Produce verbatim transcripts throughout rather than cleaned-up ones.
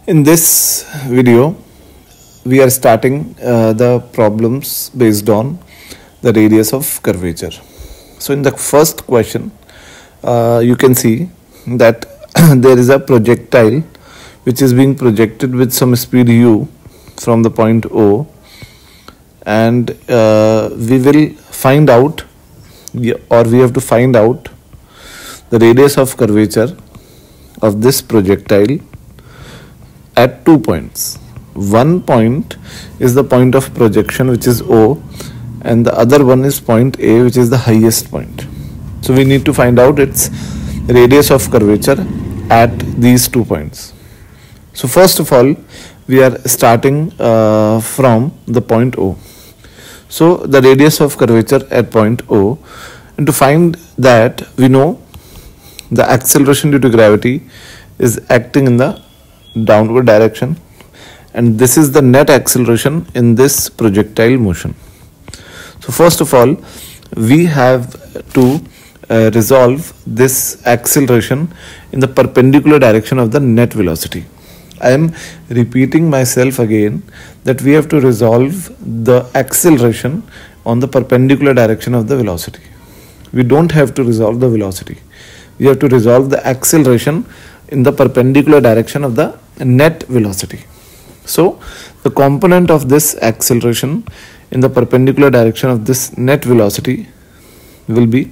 In this video, we are starting uh, the problems based on the radius of curvature. So in the first question, uh, you can see that there is a projectile which is being projected with some speed u from the point O, and uh, we will find out or we have to find out the radius of curvature of this projectile at two points. One point is the point of projection, which is O, and the other one is point A, which is the highest point. So we need to find out its radius of curvature at these two points. So first of all, we are starting uh, from the point O. So the radius of curvature at point O, and to find that, we know the acceleration due to gravity is acting in the downward direction, and this is the net acceleration in this projectile motion. So first of all, we have to uh, resolve this acceleration in the perpendicular direction of the net velocity. I am repeating myself again that we have to resolve the acceleration on the perpendicular direction of the velocity. We don't have to resolve the velocity. We have to resolve the acceleration in the perpendicular direction of the net velocity. So the component of this acceleration in the perpendicular direction of this net velocity will be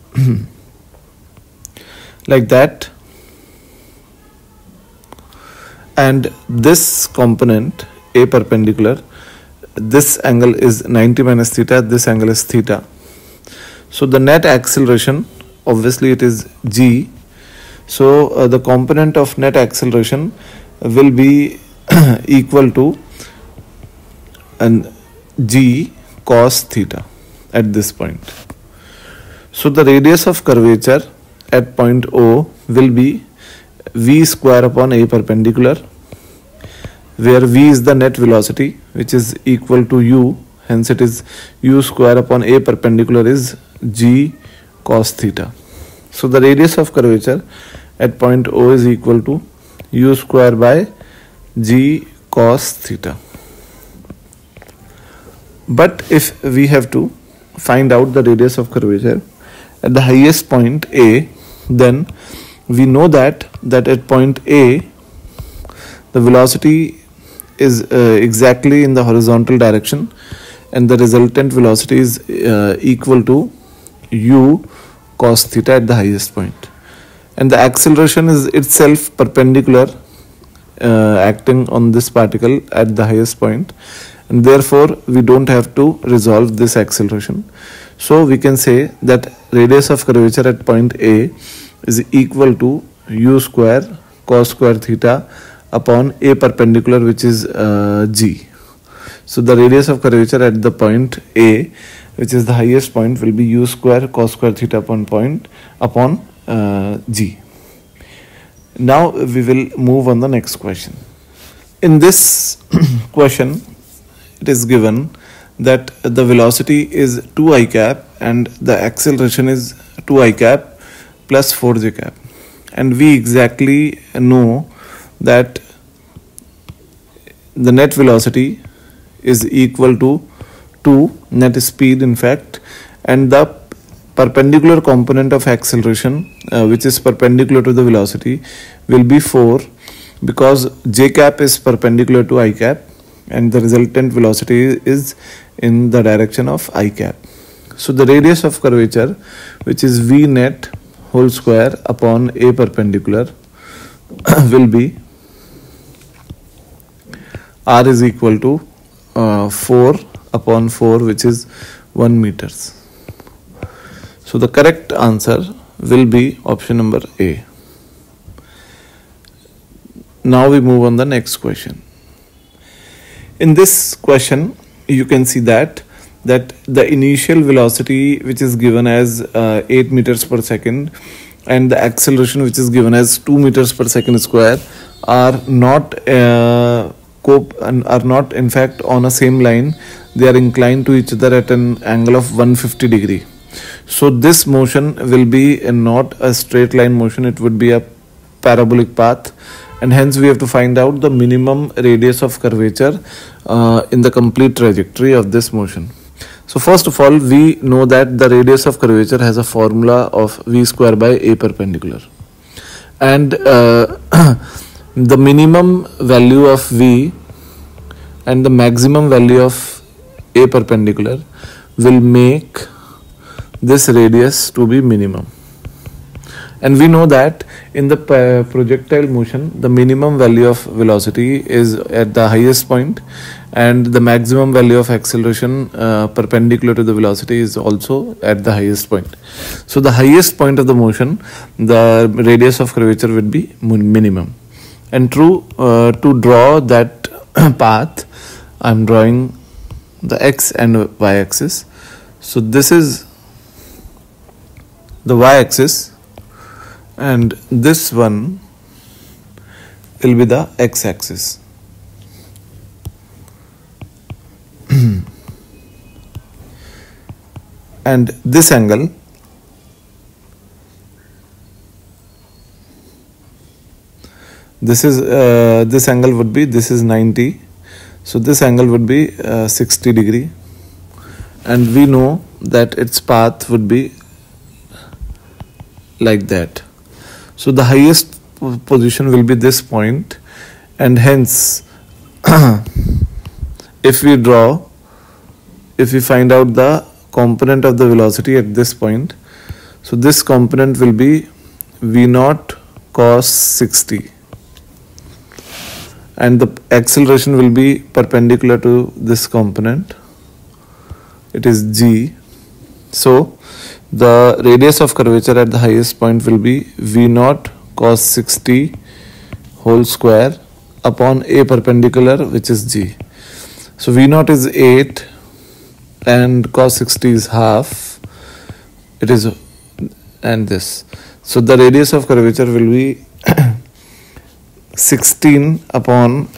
like that, and this component A perpendicular, this angle is ninety minus theta, this angle is theta. So the net acceleration, obviously it is g. So uh, the component of net acceleration will be equal to an g cos theta at this point. So the radius of curvature at point O will be v square upon A perpendicular, where v is the net velocity, which is equal to u, hence it is u square upon A perpendicular is g cos theta. So the radius of curvature at point O is equal to u square by g cos theta. But if we have to find out the radius of curvature at the highest point A, then we know that that at point A the velocity is uh, exactly in the horizontal direction, and the resultant velocity is uh, equal to u cos theta at the highest point, and the acceleration is itself perpendicular, uh, acting on this particle at the highest point, and therefore we don't have to resolve this acceleration. So we can say that radius of curvature at point A is equal to u square cos square theta upon A perpendicular, which is uh, g. So the radius of curvature at the point A, which is the highest point, will be u square cos square theta upon point upon uh, g. Now we will move on the next question. In this question, it is given that the velocity is two I cap and the acceleration is two I cap plus four j cap, and we exactly know that the net velocity is equal to two, net speed in fact, and the perpendicular component of acceleration, uh, which is perpendicular to the velocity, will be four, because j cap is perpendicular to I cap and the resultant velocity is in the direction of I cap. So the radius of curvature, which is v net whole square upon A perpendicular, will be r is equal to uh, four upon four, which is one meters. So the correct answer will be option number A. Now we move on the next question. In this question, you can see that that the initial velocity, which is given as uh, eight meters per second, and the acceleration, which is given as two meters per second square, are not uh, cope and are not in fact on a same line. They are inclined to each other at an angle of one hundred fifty degree. So this motion will be not a straight line motion, it would be a parabolic path, and hence we have to find out the minimum radius of curvature uh, in the complete trajectory of this motion. So first of all, we know that the radius of curvature has a formula of v square by a perpendicular, and uh, the minimum value of v and the maximum value of a perpendicular will make this radius to be minimum. And we know that in the projectile motion, the minimum value of velocity is at the highest point, and the maximum value of acceleration uh, perpendicular to the velocity is also at the highest point. So the highest point of the motion, the radius of curvature would be minimum. And true, uh, to draw that path, I am drawing the x and y axis. So this is the y axis, and this one will be the x axis. And this angle this is uh, this angle would be, this is ninety, so this angle would be uh, sixty degree, and we know that its path would be like that. So the highest position will be this point, and hence if we draw, if we find out the component of the velocity at this point, so this component will be v naught cos sixty, and the acceleration will be perpendicular to this component, it is g. So the radius of curvature at the highest point will be v naught cos sixty whole square upon a perpendicular, which is g. So v naught is eight and cos sixty is half, it is, and this. So the radius of curvature will be sixteen upon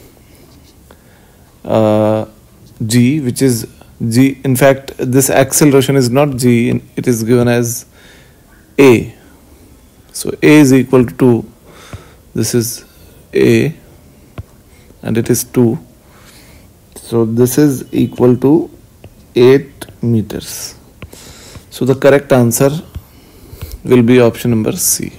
uh, g, which is g. In fact, this acceleration is not g, it is given as a. So a is equal to two, this is a, and it is two. So this is equal to eight meters. So the correct answer will be option number C.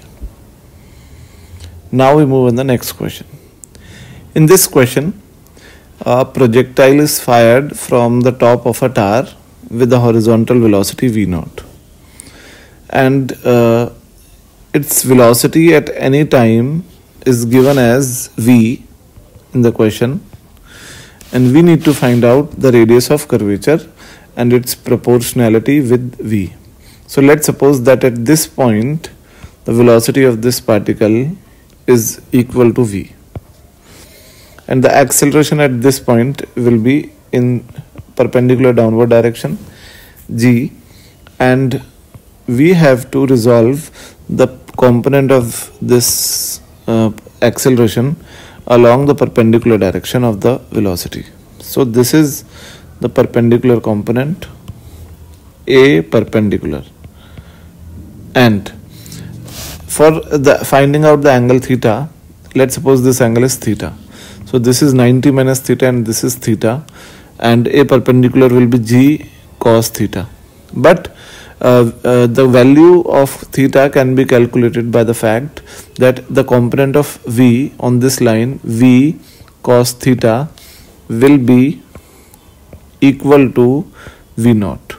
Now we move on the next question. In this question, a projectile is fired from the top of a tower with a horizontal velocity v naught, and uh, its velocity at any time is given as v in the question, and we need to find out the radius of curvature and its proportionality with v. So let's suppose that at this point the velocity of this particle is equal to v, and the acceleration at this point will be in perpendicular downward direction g, and we have to resolve the component of this uh, acceleration along the perpendicular direction of the velocity. So this is the perpendicular component, a perpendicular, and for the finding out the angle theta, let's suppose this angle is theta. So this is ninety minus theta and this is theta, and a perpendicular will be g cos theta. But uh, uh, the value of theta can be calculated by the fact that the component of v on this line, v cos theta, will be equal to v naught.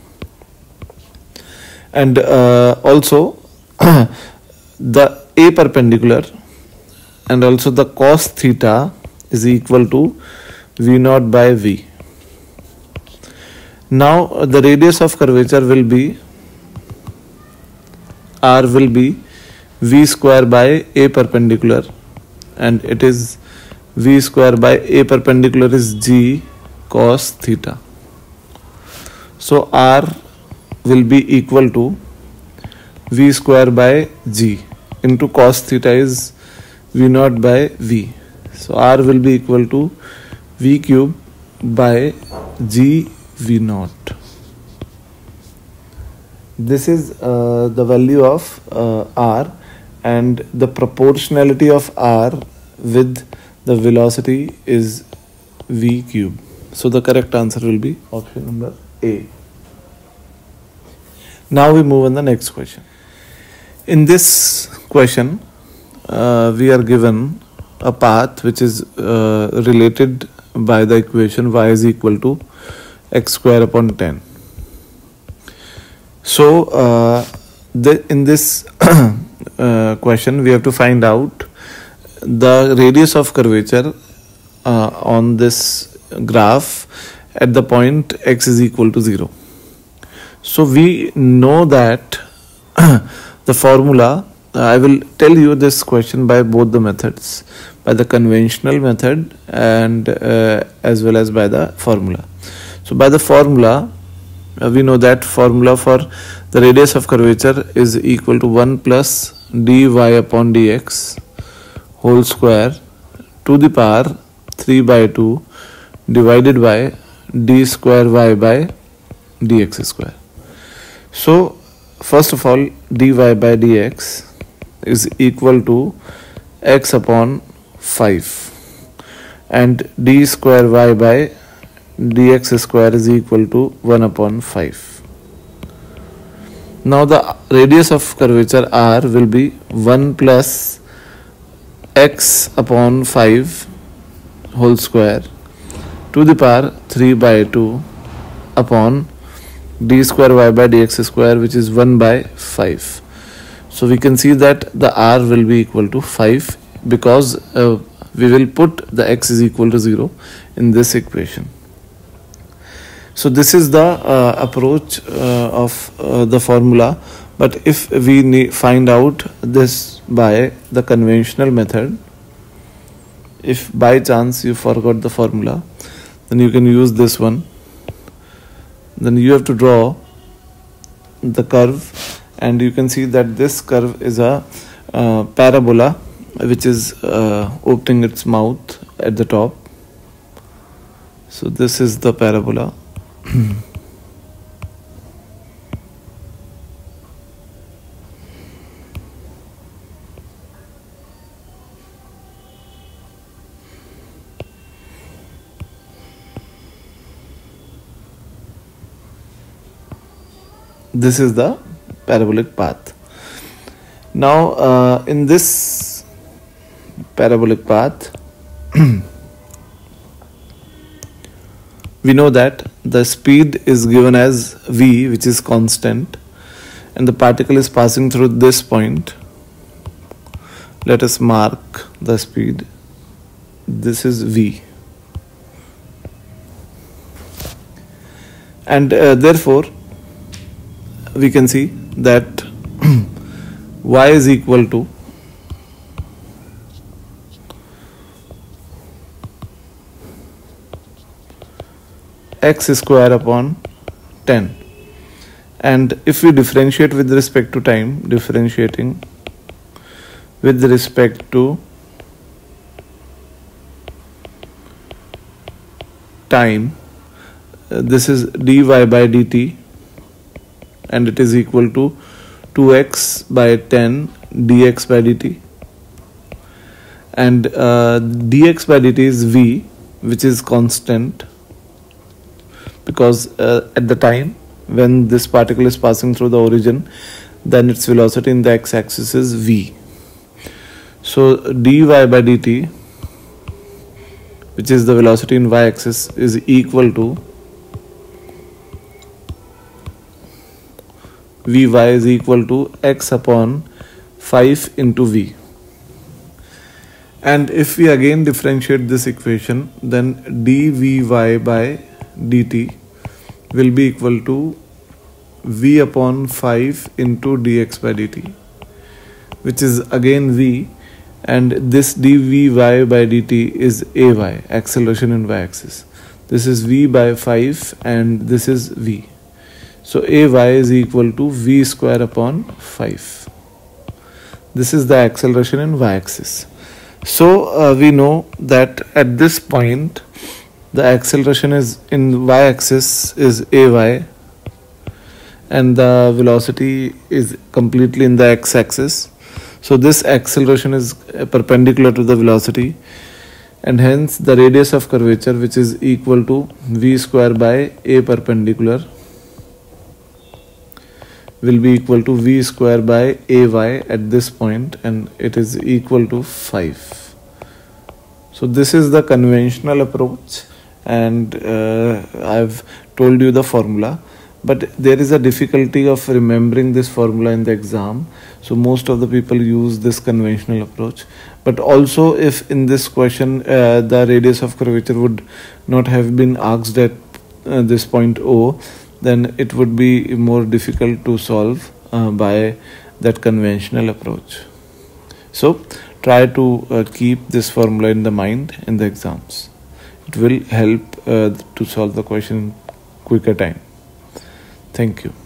And uh, also the a perpendicular and also the cos theta is equal to v naught by v. Now the radius of curvature will be, r will be v square by a perpendicular, and it is v square by a perpendicular is g cos theta. So r will be equal to v square by g into cos theta is v naught by v. So r will be equal to v cube by g v naught. This is uh, the value of uh, r, and the proportionality of r with the velocity is v cube. So the correct answer will be option number A. Now we move on the next question. In this question, uh, we are given a path which is uh, related by the equation y is equal to x square upon ten. So uh, the, in this uh, question we have to find out the radius of curvature uh, on this graph at the point x is equal to zero. So we know that the formula, uh, I will tell you this question by both the methods, by the conventional method and uh, as well as by the formula. So by the formula, uh, we know that formula for the radius of curvature is equal to one plus dy upon dx whole square to the power three by two divided by d square y by dx square. So first of all, dy by dx is equal to x upon five and d square y by dx square is equal to one upon five. Now the radius of curvature r will be one plus x upon five whole square to the power three by two upon d square y by dx square, which is one by five. So we can see that the r will be equal to five because uh, we will put the x is equal to zero in this equation. So this is the uh, approach uh, of uh, the formula, but if we need find out this by the conventional method, if by chance you forgot the formula, then you can use this one. Then you have to draw the curve and you can see that this curve is a uh, parabola which is uh, opening its mouth at the top. So this is the parabola. This is the parabolic path. Now uh, in this parabolic path we know that the speed is given as v, which is constant, and the particle is passing through this point. Let us mark the speed. This is v, and uh, therefore we can see that y is equal to x square upon ten, and if we differentiate with respect to time, differentiating with respect to time, uh, this is dy by dt and it is equal to two x by ten dx by dt, and uh, dx by dt is v, which is constant because uh, at the time when this particle is passing through the origin, then its velocity in the x-axis is v. So dy by dt, which is the velocity in y-axis, is equal to vy is equal to x upon five into v. And if we again differentiate this equation, then dvy by dt will be equal to v upon five into dx by dt, which is again v, and this dvy by dt is ay, acceleration in y-axis. This is v by five and this is v. So ay is equal to v square upon five. This is the acceleration in y-axis. So uh, we know that at this point the acceleration is in y-axis is ay and the velocity is completely in the x-axis. So this acceleration is perpendicular to the velocity, and hence the radius of curvature, which is equal to v square by a perpendicular, will be equal to v square by ay at this point, and it is equal to five. So this is the conventional approach, and uh, I've told you the formula, but there is a difficulty of remembering this formula in the exam. So most of the people use this conventional approach. But also, if in this question uh, the radius of curvature would not have been asked at uh, this point O, then it would be more difficult to solve uh, by that conventional approach. So try to uh, keep this formula in the mind in the exams. It will help uh, to solve the question in quicker time. Thank you.